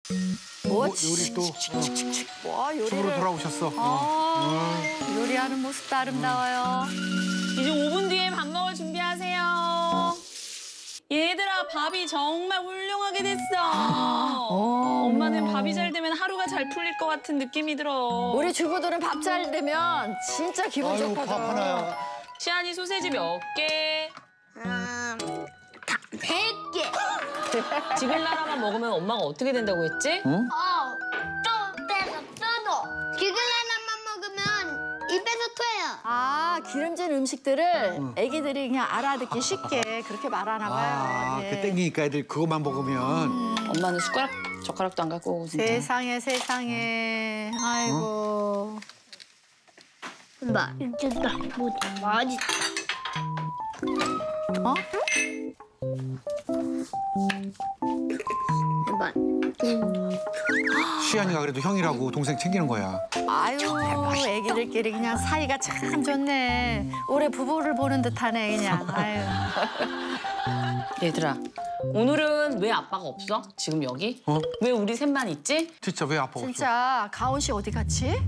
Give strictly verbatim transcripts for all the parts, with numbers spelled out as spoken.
뭐, 뭐 요리 또 어, 뭐 요리를. 집으로 돌아오셨어. 어, 요리하는 모습도 아름다워요. 이제 오 분 뒤에 밥 먹을 준비하세요. 얘들아, 밥이 정말 훌륭하게 됐어. 엄마는 밥이 잘 되면 하루가 잘 풀릴 것 같은 느낌이 들어. 우리 주부들은 밥 잘 되면 진짜 기분 아유, 좋거든. 밥 하나야. 시안이 소세지 몇 개? 음, 백 개. 지글라라만 먹으면 엄마가 어떻게 된다고 했지? 응? 어, 또 빼서 써도 지글라나만 먹으면 입에서 토해요. 아, 기름진 음식들을 애기들이 그냥 알아듣기 쉽게 그렇게 말하나 봐요. 아, 네. 그 땡기니까 애들 그것만 먹으면. 엄마는 숟가락, 젓가락도 안 갖고 오고 진짜. 세상에 세상에. 아이고. 엄마, 이제 나 뭐, 맛있다. 어? 엄마, 시안이가 그래도 형이라고 동생 챙기는 거야. 아유, 애기들끼리 그냥 사이가 참 좋네. 올해 부부를 보는 듯하네 그냥. 아유. 얘들아, 오늘은 왜 아빠가 없어? 지금 여기? 어? 왜 우리 셋만 있지? 진짜 왜 아파 없어? 진짜 가온 씨 어디 갔지?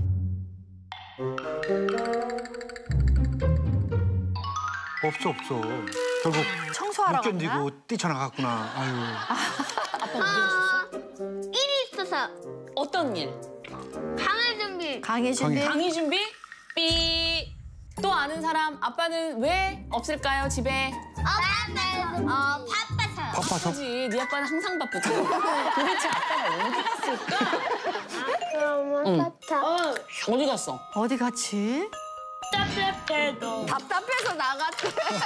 없어 없어. 결국 청소하러 못 갔나? 견디고 뛰쳐나갔구나. 아유. 아, 일이 있어서 어떤 일? 강의 준비. 강의 준비. 강의. 강의 준비? 삐. 또 아는 사람, 아빠는 왜 없을까요, 집에? 어, 바빠서. 어, 바빠서. 바빠서. 바쁘지. 네 아빠는 항상 바쁘지. 도대체 아빠가 어디 갔을까? 너무 응. 바빠. 어디 갔어? 어디 갔지? 답답해도. 답답해서 나갔대.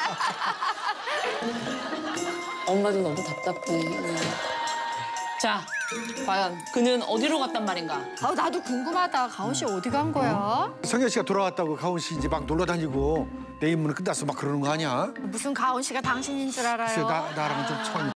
엄마도 너무 답답해. 자, 과연 그는 어디로 갔단 말인가? 아, 나도 궁금하다. 가온 씨 어디 간 거야? 성현 씨가 돌아왔다고 가온 씨 이제 막 놀러 다니고 내 임무는 끝났어 막 그러는 거 아니야? 무슨 가온 씨가 당신인 줄 알아요? 글쎄 나 나랑은 좀 차원이